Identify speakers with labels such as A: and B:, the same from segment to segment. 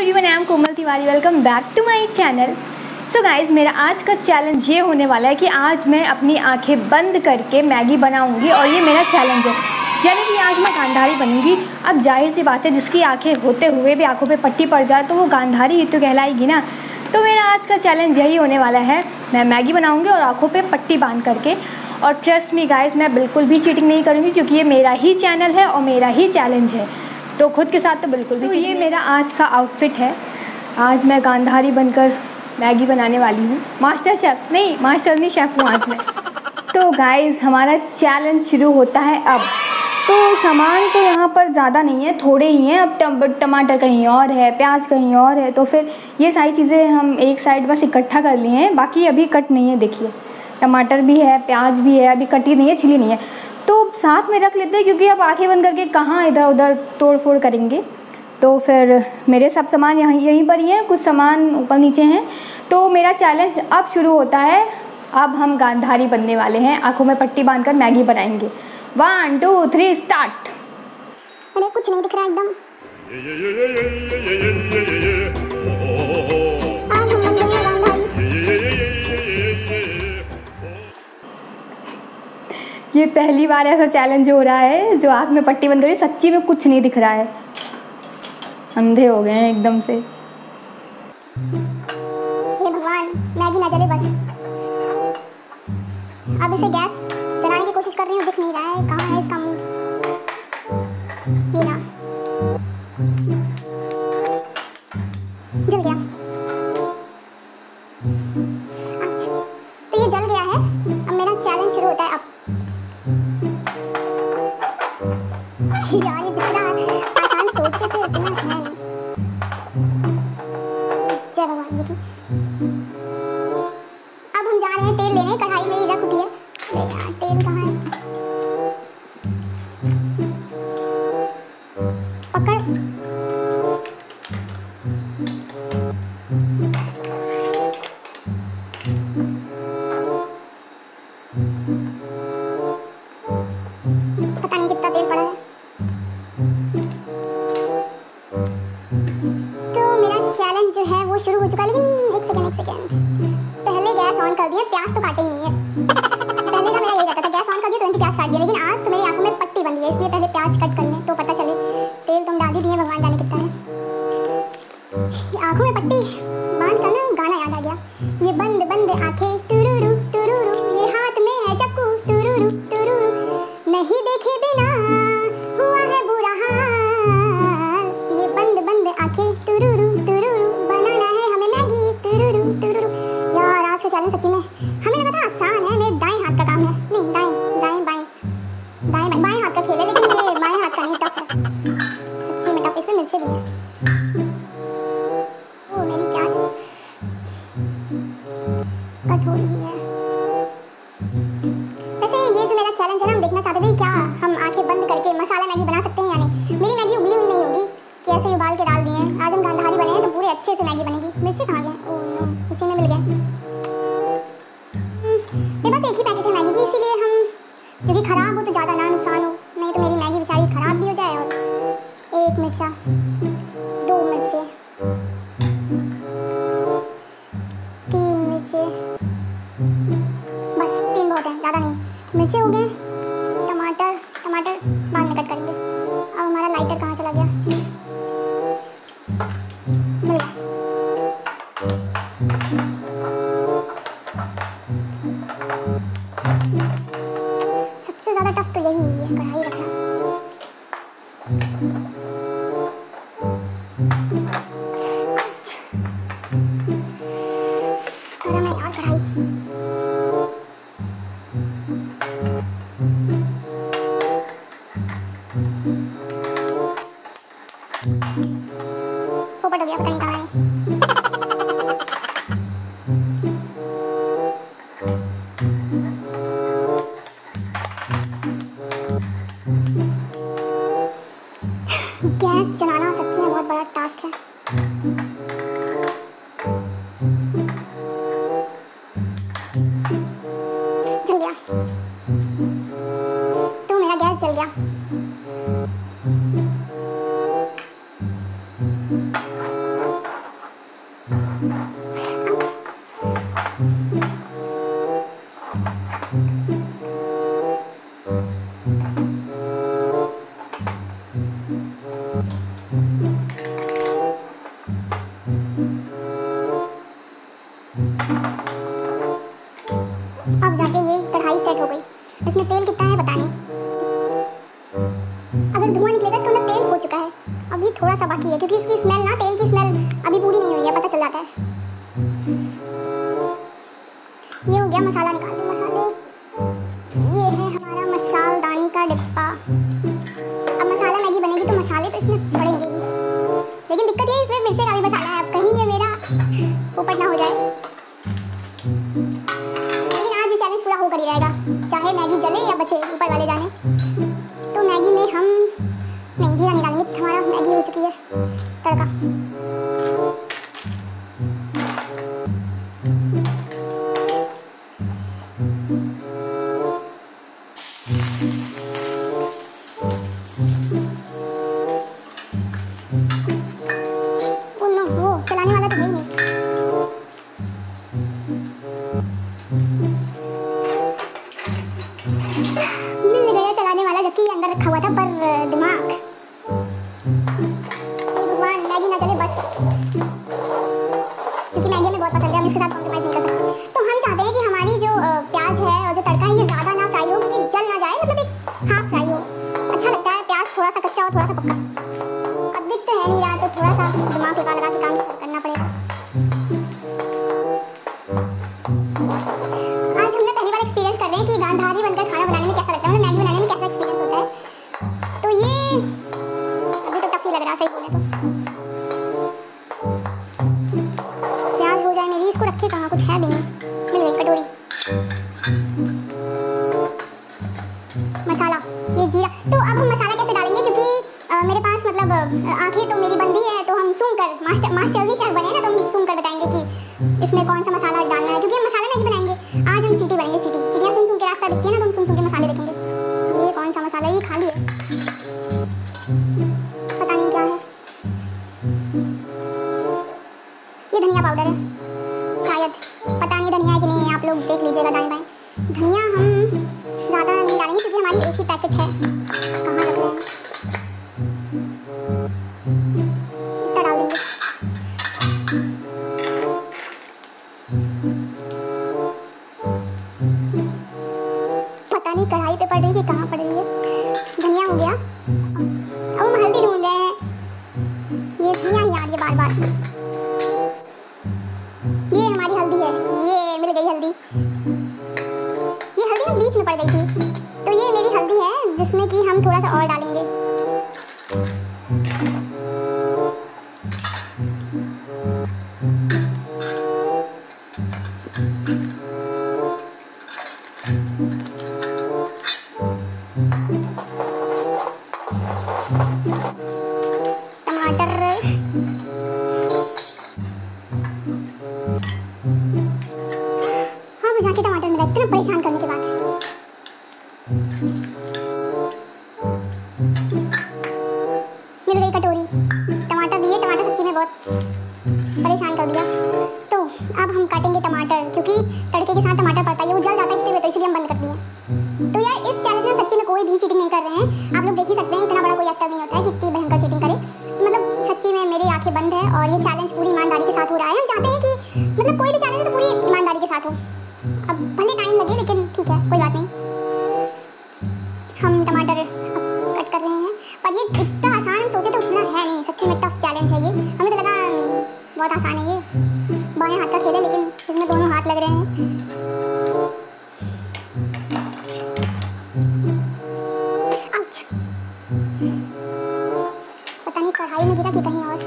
A: Everyone, I am Komal Tiwari. Welcome back to my channel. So guys, मेरा आज का challenge ये होने वाला है कि आज मैं अपनी आंखें बंद करके मैगी बनाऊंगी और ये मेरा चैलेंज है। यानी कि आज मैं गांधारी बनूंगी। अब जाहिर सी बात है, जिसकी आंखें होते हुए भी आंखों पे पट्टी पड़ जाए तो वो गांधारी ही तो कहलाएगी ना। तो मेरा आज का चैलेंज यही होने वाला है, मैं मैगी बनाऊँगी और आँखों पर पट्टी बांध करके। और ट्रस्ट मी गाइज़, मैं बिल्कुल भी चीटिंग नहीं करूँगी क्योंकि ये मेरा ही चैनल है और मेरा ही चैलेंज है, तो खुद के साथ तो बिल्कुल भी। तो ये मेरा आज का आउटफिट है। आज मैं गांधारी बनकर मैगी बनाने वाली हूँ। मास्टर शेफ़ हूँ आज मैं। तो गाइज़, हमारा चैलेंज शुरू होता है अब। तो सामान तो यहाँ पर ज़्यादा नहीं है, थोड़े ही हैं। अब टमाटर कहीं और है, प्याज कहीं और है, तो फिर ये सारी चीज़ें हम एक साइड बस इकट्ठा कर लिए हैं। बाकी अभी कट नहीं है, देखिए टमाटर भी है, प्याज भी है, अभी कटी नहीं है, छिली नहीं है, तो साथ में रख लेते हैं क्योंकि अब आंखें बंद करके कहाँ इधर उधर तोड़ फोड़ करेंगे। तो फिर मेरे सब सामान यहीं पर ही हैं, कुछ सामान ऊपर नीचे हैं। तो मेरा चैलेंज अब शुरू होता है। अब हम गांधारी बनने वाले हैं, आंखों में पट्टी बांधकर मैगी बनाएंगे। 1 2 3 स्टार्ट।
B: अरे कुछ नहीं दिख रहा एकदम। आज हम बन गए गांधारी।
A: ये पहली बार ऐसा चैलेंज हो रहा है जो आँख में पट्टी बंद करी। सच्ची में कुछ नहीं दिख रहा है, अंधे हो गए हैं एकदम से।
B: हे भगवान, मैगी ना जले बस। अब इसे गैस जलाने की कोशिश कर रही हूँ, दिख नहीं रहा है। कहाँ है इसका मुंह? ये रहा, जल गया। तो ये जल गया है। अब मेरा चैलेंज शुरू होता है। अब यार, ये जितना आसान सोचते थे उतना है नहीं। जय भगवान जी की। अब हम जा रहे हैं तेल लेने। कढ़ाई मेरी रख उठी है। अरे यार, तेल कहाँ है? पकड़। पता नहीं कितना तेल पड़ा है। चैलेंज जो है वो शुरू हो चुका है, लेकिन एक सेकेंड पहले गैस ऑन कर दिया। प्याज तो काटे ही नहीं है। पहले का मेरा यही रहता था, गैस ऑन कर दिया तुरंत प्याज काट दिया। लेकिन आज तो मेरी आंखों में पट्टी बंधी है, इसलिए पहले प्याज कट कर लें तो पता चले। तेल तुम डाल ही दिए, भगवान जाने कितना है। आंखों में पट्टी बांध कर ना गाना याद आ गया। ये बंद बंद आंखें तुरुरु तुरुरु, ये हाथ में है चाकू तुरुरु तुरुरु, नहीं देखे बिना हुआ है बुरा हाल। ये बंद बंद आंखें तुरुरु तुरुरु, बनाना है हमें मैगी तुरुरु तुरुरु। यार, आज का चैलेंज सच्ची में हमें लगा था आसान है, मेरे दाएं हाथ का काम है। नहीं, बाएं हाथ का खेल है, लेकिन ये बाएं हाथ का नहीं, टफ है सच्ची में, टफ। इसमें मिर्ची भी है। ओ, मेरी प्याज कट हो रही है। वैसे ये जो मेरा चैलेंज है ना, हम देखना चाहते थे क्या हम आंखें बंद करके मसाला मैगी बना सकते हैं या नहीं। मेरी मैगी उबली हुई नहीं होगी कि ऐसे उबाल के डाल दिए हैं। आज हम गांधारी बने हैं तो पूरे अच्छे से मैगी बनेगी। मिर्ची कहाँ गए? ओह नो, इसी में मिल गए। मेरे पास एक ही पैकेट है मैगी की, इसीलिए हम, क्योंकि खराब हो तो ज़्यादा ना नुकसान हो, नहीं तो मेरी मैगी बेचारी खराब भी हो जाए। और 1 मिर्चा, 2 मिर्चे, 3 मिर्चे, बस 3 बहुत है, ज़्यादा नहीं। मिर्चे हो गए। टमाटर बाद में कट करेंगे। अब हमारा लाइटर कहाँ चला गया? मिल गया। सबसे ज़्यादा टफ तो यही है, कढ़ाई रखना। गरम है यार कढ़ाई। पोपट हो गया, पता नहीं कहाँ है। गैस जलाना सच्ची में बहुत बड़ा टास्क है। जल गया, तो मेरा गैस जल गया। इसकी स्मेल ना, तेल की स्मेल अभी पूरी नहीं हुई है, पता चल जाता है। ये हो गया, मसाला निकाल दो। मसाले, ये है हमारा मसालदानी का डिब्बा। अब मसाला मैगी बनेगी तो मसाले तो इसमें पड़ेंगे ही, लेकिन दिक्कत ये इसमें मिर्ची का भी मसाला है। अब कहीं ये मेरा पोपट ना हो जाए, लेकिन आज ये चैलेंज पूरा होकर ही रहेगा, चाहे मैगी जले या बचे, ऊपर वाले जाने। तो मैगी में हम नहीं, जीरा नहीं डालेंगे, हमारा मैगी हो चुकी है तड़का। चलाने वाला तो है ही नहीं। मिल गया चलाने वाला, जबकि अंदर रखा हुआ था पर दिमाग। भगवान मैगी ना चले बस, क्योंकि मैगी हमें बहुत पसंद है, हम इसके साथ कॉम्प्रोमाइज नहीं कर सकते। तो हम चाहते हैं कि हमारी जो प्याज है और जो तड़का है ये ज़्यादा ना फ्राई हो, कि जल ना जाए, मतलब एक हाफ फ्राई हो। अच्छा लगता है प्याज थोड़ा सा कच्चा और थोड़ा सा पक्का। अब दिख तो है नहीं रहा, तो थोड़ा सा दिमाग लगा के काम करना पड़ेगा। आज हमने पहली बार एक्सपीरियंस कर रहे हैं कि गांधारी बनकर खाना बनाने में कैसा लगता है, मतलब मैगी बनाने में कैसा एक्सपीरियंस होता है। तो ये अभी तो टफ ही लग रहा, सही बोले तो। प्याज हो जाए मेरी, इसको रखे कहाँ, कुछ है भी नहीं, मिल गई कटोरी। मसाला, ये जीरा। तो अब हम मसाला कैसे डालेंगे, क्योंकि मेरे पास मतलब आंखें तो मेरी बंदी है, तो हम सूंघ कर, मास्टर शेफ बने हैं ना, तो हम सूंघ कर बताएंगे कि इसमें कौन सा मसाला डालना है, क्योंकि हम मसाला मैगी बनाएंगे। आज हम चीटी बनेंगे, चीटी। चिड़िया सूंघ सूंघ के रास्ता दिखती है ना, तो हम सूंघ सूंघ के मसाले देखेंगे। ये कौन सा मसाला है, ये खाली है, पता नहीं क्या है। ये धनिया पाउडर है शायद, पता नहीं धनिया है कि नहीं, आप लोग देख लीजिएगा दाएं बाएं। धनिया हम ज़्यादा नहीं डालेंगे, क्योंकि हमारी एक ही पैकेट है। कहाँ लग रहे हैं, इतना डाल देंगे। पता नहीं कढ़ाई पे पड़ रही है, कहाँ पड़ रही है। धनिया हो गया। अब हम हल्दी ढूंढ रहे हैं, ये धनिया ही आ रही है बार बार। ये हमारी हल्दी है, ये मिल गई हल्दी। ये हल्दी ना बीच में पड़ गई थी, तो ये मेरी हल्दी है, जिसमें कि हम थोड़ा सा और डालेंगे। टमाटर, अब जाके टमाटर मिला, इतना परेशान करने के बाद। मिल गई कटोरी। टमाटर दिए, टमाटर सच्ची में बहुत परेशान कर दिया। तो अब हम काटेंगे टमाटर, क्योंकि तड़के के साथ टमाटर पड़ता है, वो जल जाता है इतने में, तो इसलिए हम बंद कर दिए। तो यार इस चैलेंज में सच्ची में कोई भी चीटिंग नहीं कर रहे हैं, आप लोग देख ही सकते हैं, इतना बड़ा कोई एक्टर नहीं होता है कि इतनी भयंकर चीटिंग करे। मतलब सच्ची में मेरी आंखें बंद है, और ये चैलेंज पूरी ईमानदारी के साथ हो रहा है। हम चाहते हैं कि मतलब कोई भी चैलेंज है तो पूरी ईमानदारी के साथ हो। अब भले टाइम लगे, लेकिन ठीक है, कोई बात नहीं। हम टमाटर कट कर रहे हैं, पर ये इतना आसान हम सोचे तो उतना है नहीं, सच्ची में टफ चैलेंज है ये। हमें तो लगा बहुत आसान है ये, बाएं हाथ का खेल है, लेकिन इसमें दोनों हाथ लग रहे हैं। पता नहीं कढ़ाई में गिरा कि कहीं और।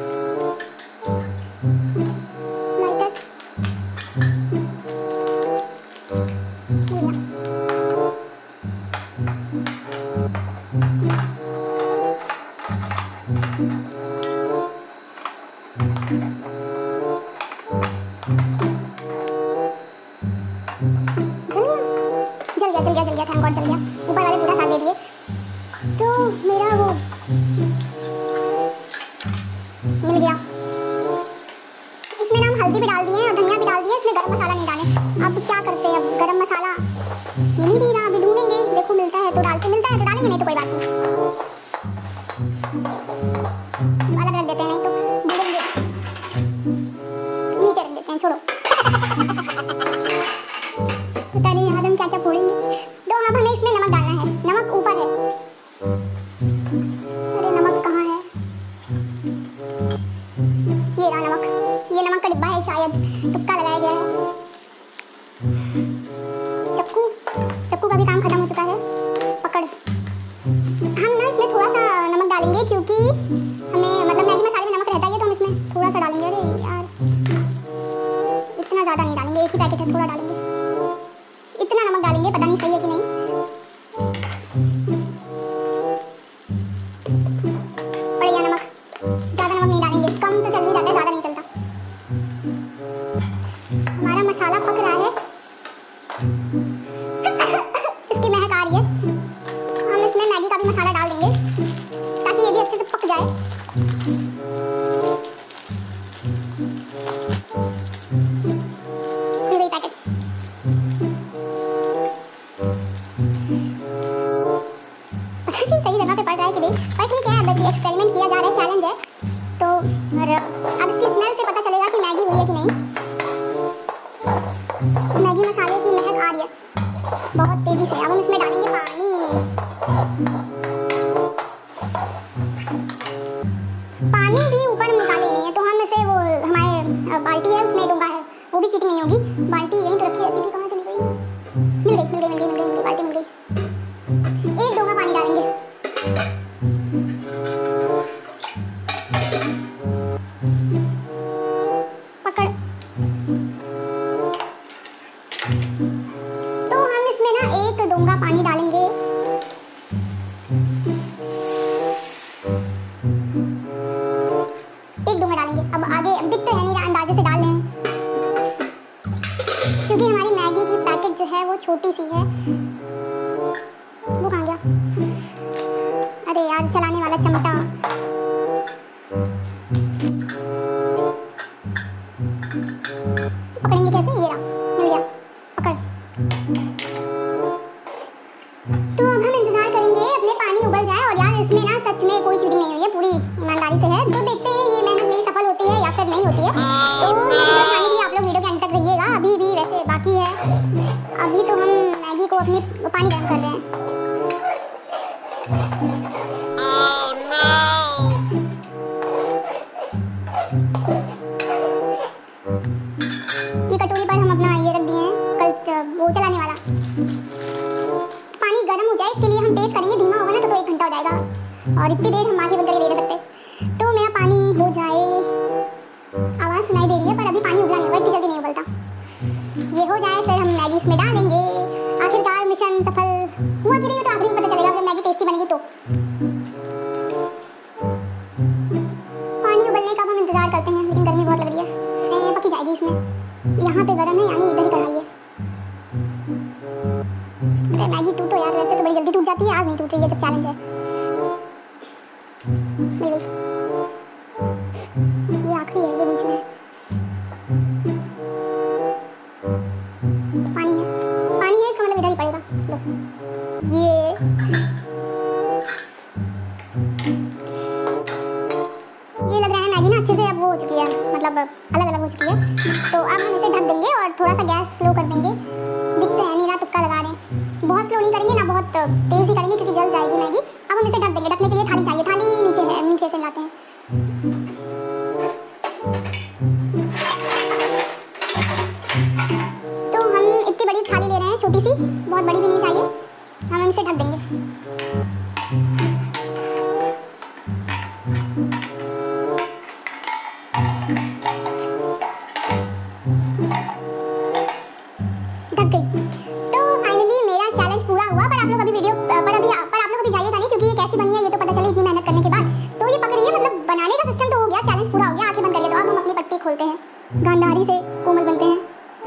B: लाइटर, जल गया, थैंक गॉड जल गया। ऊपर वाले पूरा साथ दे दिए। तो मेरा वो मिल गया। इसमें ना हम हल्दी भी डाल दिए और धनिया भी डाल दिए, इसमें गरम मसाला नहीं डाले। अब क्या करते हैं, अब गरम मसाला मिल ही नहीं रहा, अभी ढूंढेंगे, देखो मिलता है तो डालते, मिलता है तो डालेंगे, नहीं तो कोई बात नहीं, अलग रख देते हैं, नहीं तो ढूंढेंगे। ये रहा नमक, ये नमक का डिब्बा है शायद, तुक्का लगाया गया है। चक्कू का भी काम खत्म हो चुका है। पकड़। हम ना इसमें थोड़ा सा नमक डालेंगे क्योंकि हमें मतलब मैगी मसाले में नमक रहता है तो हम इसमें थोड़ा सा डालेंगे। अरे यार इतना ज़्यादा नहीं डालेंगे, एक ही पैकेट है, थोड़ा डालेंगे। इतना नमक डालेंगे, पता नहीं सही है कि नहीं। पड़ गया नमक, ज़्यादा नमक नहीं डालेंगे, कम तो चल भी जाता है, ज़्यादा नहीं चलता। हमारा मसाला पक रहा है। इसकी महक आ रही है। हम इसमें मैगी का भी मसाला डाल देंगे ताकि ये भी अच्छे से पक जाए। ये वही पैकेट। पता नहीं सही जगह पे पड़ रहा है कि नहीं, पर ठीक है, अब एक्सपेरिमेंट किया जा रहा है, चैलेंज है। तो और अब इसकी स्मेल से पता चलेगा कि मैगी हुई है कि नहीं। मैगी मसाले की महक आ रही है बहुत तेजी से। अब हम इसमें डालेंगे पानी। पानी भी ऊपर निकाले नहीं है तो हम इसे वो हमारे बाल्टी है उसमें डूंगा है, वो भी चीटिंग नहीं होगी। बाल्टी यहीं तो रखी है, थी कहाँ चली गई? मिल गई बाल्टी मिल गई। एक डोंगा पानी डालेंगे। पकड़। तो हम इसमें ना एक डोंगा पानी डालेंगे। एक डोंगा डालेंगे। अब आगे अब दिख तो है नहीं, अंदाजे से डाल रहे हैं क्योंकि हमारी मैगी की पैकेट जो है वो छोटी सी है। वो कहाँ गया? अरे यार चलाने वाला चमटा। पकड़ेंगे कैसे? ये रहा, मिल गया, पकड़। तो अब हम इंतजार करेंगे अपने पानी उबल जाए। और यार इसमें ना सच में कोई चीटिंग नहीं हुई है, पूरी ईमानदारी से है। तो देखते हैं ये मेहनत मेरी सफल होती है या फिर नहीं होती है। तो ये खाने के लिए आप लोग वीडियो के अंत तक रहिएगा। अभी भी वैसे बाकी है, अभी तो हम मैगी को अपनी पानी गर्म कर रहे हैं। Oh, no! ये कटोरी पर हम अपना ये रख दिए हैं वो चलाने वाला। पानी गर्म हो जाए इसके लिए हम तेज करेंगे, धीमा होगा ना तो 1 घंटा हो जाएगा और इतनी देर हम आंखें बंद करके नहीं रह सकते। तो मेरा पानी हो जाए, आवाज़ सुनाई दे रही है पर अभी पानी उबला नहीं होगा, इतनी जल्दी नहीं उबलता। ये हो जाए फिर हम मैगी इसमें डालेंगे। आखिरकार मिशन सफल हुआ कि नहीं तो आखिर में पता चलेगा जब मैगी टेस्टी बनेगी तो। पानी उबलने का हम इंतजार करते हैं, लेकिन गर्मी बहुत लग रही है, पकी जाएगी इसमें। यहाँ पे गर्म है यानी इधर ही कढ़ाई है। अरे मैगी टूटो यार, वैसे तो बड़ी जल्दी टूट जाती है, आज नहीं टूट रही है जब चैलेंज है। ये आखिरी है, ये बीच में पानी है, इसका मतलब इधर ही पड़ेगा। लो ये लग रहा है मैगी ना अच्छे से अब वो हो चुकी है, मतलब अलग अलग हो चुकी है। तो अब हम इसे ढक देंगे और थोड़ा सा गैस स्लो कर देंगे। दिख तो है नहीं ना, तुक्का लगा रहे हैं। बहुत स्लो नहीं करेंगे ना बहुत तेज ही करेंगे क्योंकि जल जाएगी मैगी। अब हम इसे ढक देंगे। ढकने के लिए थाली चाहिए, थाली नीचे है, नीचे से लाते हैं। तो हम इतनी बड़ी थाली ले रहे हैं, छोटी सी, बहुत बड़ी भी नहीं चाहिए। हम इसे ढक देंगे। ढक गई। तो फाइनली मेरा चैलेंज पूरा हुआ। पर आप लोग अभी वीडियो पर आप लोग अभी जाइएगा नहीं क्योंकि ये कैसी बनी है ये तो पता चले इतनी मेहनत करने के बाद। तो ये पक रही है, मतलब बनाने का सिस्टम तो हो गया, चैलेंज पूरा हो गया, आंखें बंद कर ले। तो अब हम अपनी पट्टी खोलते हैं, गांधारी से कोमल बनते हैं।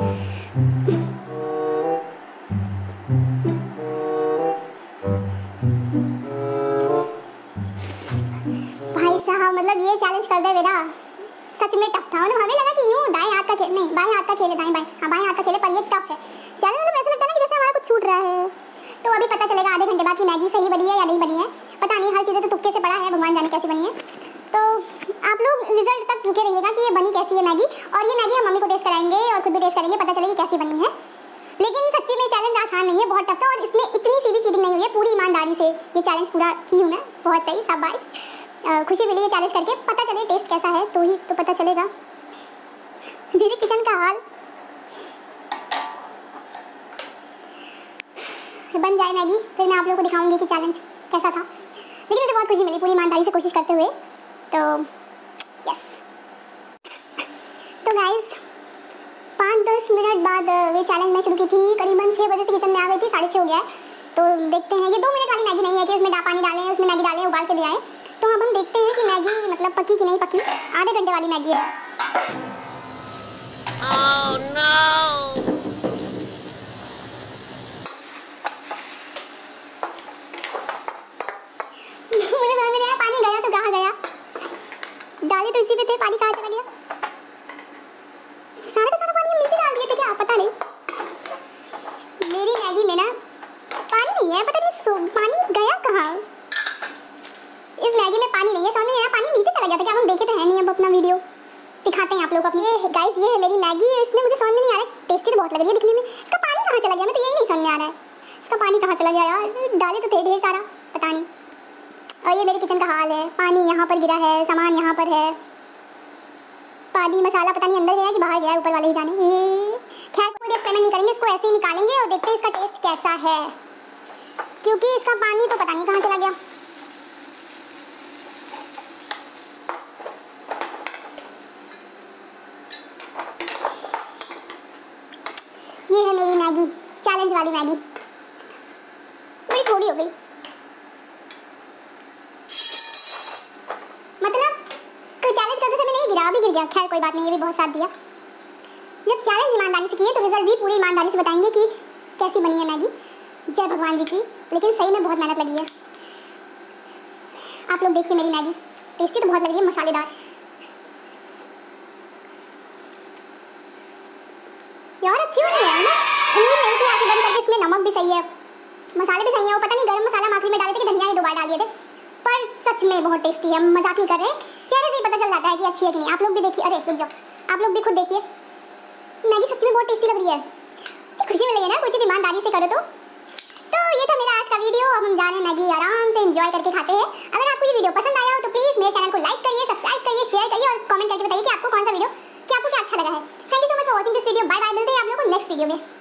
B: भाई साहब मतलब ये चैलेंज कर दे बेटा, सच में टफ था। हमें लगा कि यूं दाएं हाथ का खेल नहीं, बाएं हाथ का खेले, बाएं हाथ का खेले, पर ये टफ है चैलेंज। मतलब ऐसा लगता है ना कि जैसे हमारा कुछ छूट रहा है। तो अभी पता चलेगा आधे घंटे बाद कि मैगी सही बनी है या नहीं बनी है, पता नहीं। हर चीज़ें तो तुक्के से पड़ा है, भगवान जाने कैसी बनी है। तो आप लोग रिजल्ट तक रुके रहिएगा कि ये बनी कैसी है मैगी। और ये मैगी हम मम्मी को टेस्ट कराएंगे और खुद भी टेस्ट करेंगे, पता चलेगी कैसी बनी है। लेकिन सच्ची में चैलेंज आसान नहीं है, बहुत टफ था। और इसमें इतनी सी भी चीटिंग नहीं हुई है, पूरी ईमानदारी से ये चैलेंज पूरा की हूँ मैं। बहुत सही, शाबाश। खुशी मिली ये चैलेंज करके, पता चले टेस्ट कैसा है तो ही चलेगा। मेरे किचन का हाल। बन जाए मैगी फिर मैं आप लोगों को दिखाऊंगी कि चैलेंज कैसा था। लेकिन मुझे बहुत खुशी मिली पूरी ईमानदारी से कोशिश करते हुए। तो यस, तो गाइस 5-10 मिनट बाद ये चैलेंज मैं शुरू की थी। करीबन 6 बजे से किचन में आ गई थी, 6:30 हो गया है। तो देखते हैं, ये 2 मिनट वाली मैगी नहीं है कि उसमें पानी डालें, उसमें मैगी डालें, उबाल के ले आए। तो अब हम देखते हैं कि मैगी मतलब पकी कि नहीं पकी। आधे घंटे वाली मैगी है।
C: Oh no!
B: मुझे समझ नहीं आया पानी गया तो कहाँ गया। डाले तो इसी पे थे, पानी कहाँ चला गया। सारा का सारा पानी हम नीचे डाल दिए थे क्या, पता नहीं। मेरी मैगी में ना पानी नहीं है, पता नहीं पानी गया कहाँ। इस मैगी में पानी नहीं है, समझ नहीं आया पानी नीचे चला गया था क्या। हम देखे तो है नहीं, अब अपना वीडियो दिखाते हैं आप लोग अपने। गाइस ये है मेरी मैगी, इसमें मुझे समझ में नहीं आ रहा है, टेस्टी तो बहुत लग रही है दिखने में। इसका पानी कहाँ चला गया, मैं तो यही नहीं समझ में आ रहा है। इसका पानी कहाँ चला गया यार, डाले तो थे ढेर सारा, पता नहीं। और ये मेरे किचन का हाल है, पानी यहाँ पर गिरा है, सामान यहाँ पर है, पानी मसाला पता नहीं अंदर गया कि बाहर गया, ऊपर वाले ही जाने। ये खैर कोई एक्सपेरिमेंट नहीं करेंगे, इसको ऐसे ही निकालेंगे और देखते हैं इसका टेस्ट कैसा है, क्योंकि इसका पानी तो पता नहीं कहाँ चला गया। ये है मेरी मैगी, चैलेंज वाली मैगी। बड़ी थोड़ी हो गई, मतलब चैलेंज करते समय नहीं गिरा, अभी गिर गया। खैर कोई बात नहीं, ये भी बहुत साथ दिया। जब चैलेंज ईमानदारी से किए तो रिजल्ट भी पूरी ईमानदारी से बताएंगे कि कैसी बनी है मैगी। जय भगवान जी की। लेकिन सही में बहुत मेहनत लगी है। आप लोग देखिए मेरी मैगी, टेस्टी तो बहुत लग रही है, मसालेदार। यार अच्छी हो रही है ना, उम्मीद नहीं थी आंखें बंद करके। इसमें नमक भी सही है, मसाले भी सही है। वो पता नहीं गरम मसाला आखिरी में डाले थे कि धनिया ही 2 बार डाल दिए थे, पर सच में बहुत टेस्टी है। मजाक नहीं कर रहे, चेहरे से ही पता चल जाता है कि अच्छी है कि नहीं। आप लोग भी देखिए, अरे रुक जाओ, आप लोग भी खुद देखिए, मैगी सच में बहुत टेस्टी लग रही है। तो खुशी मिल रही है ना, कोई चीज़ ईमानदारी से करो तो ये था मेरा आज का वीडियो। अब हम जाने मैगी आराम से एंजॉय करके खाते हैं। अगर आपको ये वीडियो पसंद आया हो तो प्लीज़ मेरे चैनल को लाइक करिए, सब्सक्राइब करिए, शेयर करिए और कमेंट करके बताइए कि आपको कौन सा वीडियो, कि आपको क्या अच्छा लगा है। Thank you so much for watching this video. Bye bye, मिलते हैं आप लोगों को नेक्स्ट वीडियो में।